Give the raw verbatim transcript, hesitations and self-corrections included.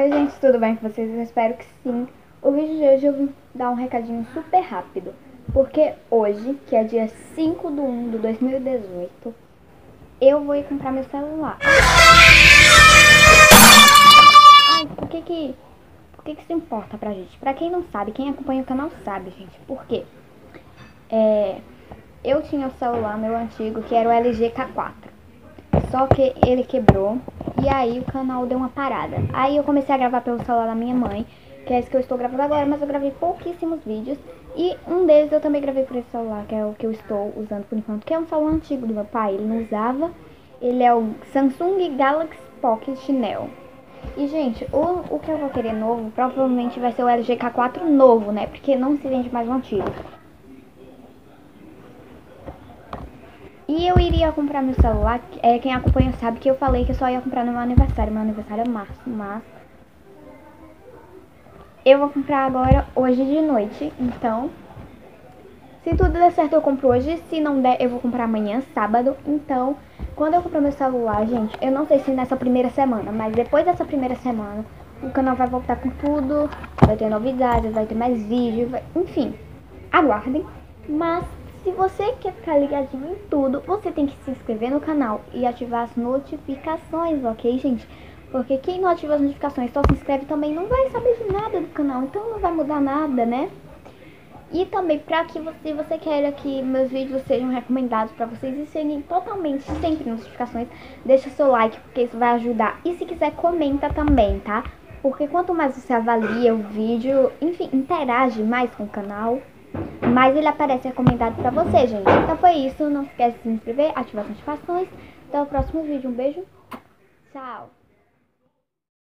Oi gente, tudo bem com vocês? Eu espero que sim. O vídeo de hoje eu vim dar um recadinho super rápido, porque hoje, que é dia cinco de um de dois mil e dezoito, eu vou ir comprar meu celular. Ai, por que que, por que que isso importa pra gente? Pra quem não sabe, quem acompanha o canal sabe, gente, por quê? É, eu tinha o celular meu antigo, que era o L G K quatro, só que ele quebrou. E aí o canal deu uma parada. Aí eu comecei a gravar pelo celular da minha mãe, que é esse que eu estou gravando agora, mas eu gravei pouquíssimos vídeos. E um deles eu também gravei por esse celular, que é o que eu estou usando por enquanto, que é um celular antigo do meu pai, ele não usava. Ele é o Samsung Galaxy Pocket Neo. E gente, o, o que eu vou querer novo provavelmente vai ser o L G K quatro novo, né? Porque não se vende mais o antigo. E eu iria comprar meu celular, é, quem acompanha sabe que eu falei que eu só ia comprar no meu aniversário. Meu aniversário é março, mas eu vou comprar agora, hoje de noite. Então, se tudo der certo eu compro hoje, se não der eu vou comprar amanhã, sábado. Então, quando eu comprar meu celular, gente, eu não sei se nessa primeira semana, mas depois dessa primeira semana o canal vai voltar com tudo, vai ter novidades, vai ter mais vídeo, vai... enfim, aguardem. Mas se você quer ficar ligadinho em tudo, você tem que se inscrever no canal e ativar as notificações, ok, gente? Porque quem não ativa as notificações, só se inscreve também, não vai saber de nada do canal, então não vai mudar nada, né? E também para que você, você queira que meus vídeos sejam recomendados para vocês e serem totalmente sempre notificações, deixa seu like, porque isso vai ajudar. E se quiser, comenta também, tá? Porque quanto mais você avalia o vídeo, enfim, interage mais com o canal, mas ele aparece recomendado pra você, gente. Então foi isso. Não esquece de se inscrever, ativar as notificações. Até o próximo vídeo. Um beijo. Tchau.